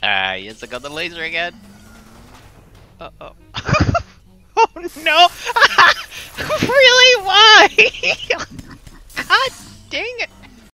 Yes, I got the laser again. Uh-oh. Oh no! Really? Why?